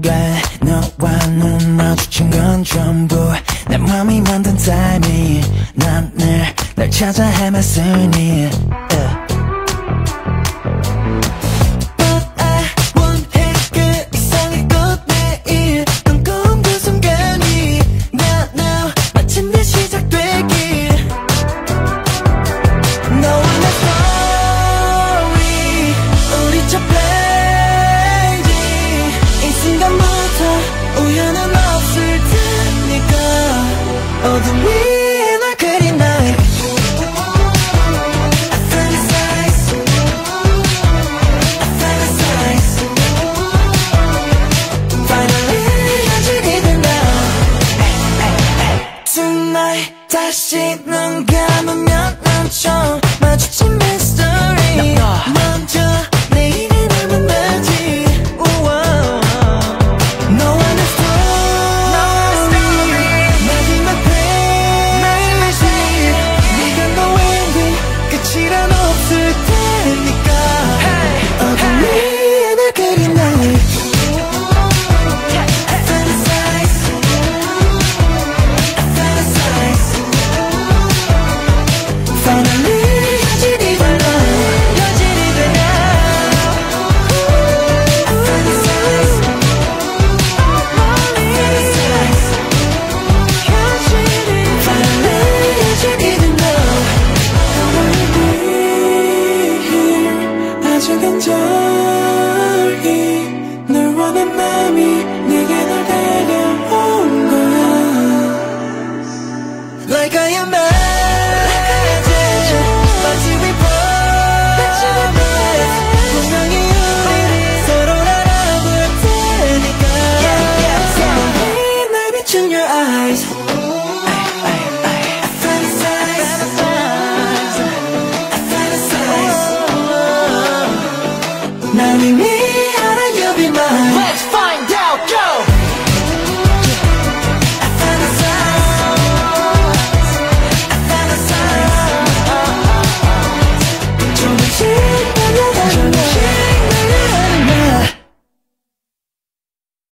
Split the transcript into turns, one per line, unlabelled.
돼. 너와 눈 마주친 건 전부 내 맘이 만든 타이밍. 난 늘 널 찾아 헤맸으니 우연은 없을 테니까 어둠 위에 날 그린 날 I fantasize Finally 여전히 된다 Tonight 다시 눈 감으면 난 처음 마주친 mystery 먼저 내일의 날 만나지 시간 없을 테니까 어둠 위에 날 그린 날 I fantasize Finally 여전히 된 날 여전히 된 날 I fantasize Finally 여전히 된 날 아직은 저기 널 원한 맘이 내게 널 데려온 거야 Like I am magic 마치 we promise 분명히 우리 서로를 알아볼 테니까 날 비춘 your eyes 난 이미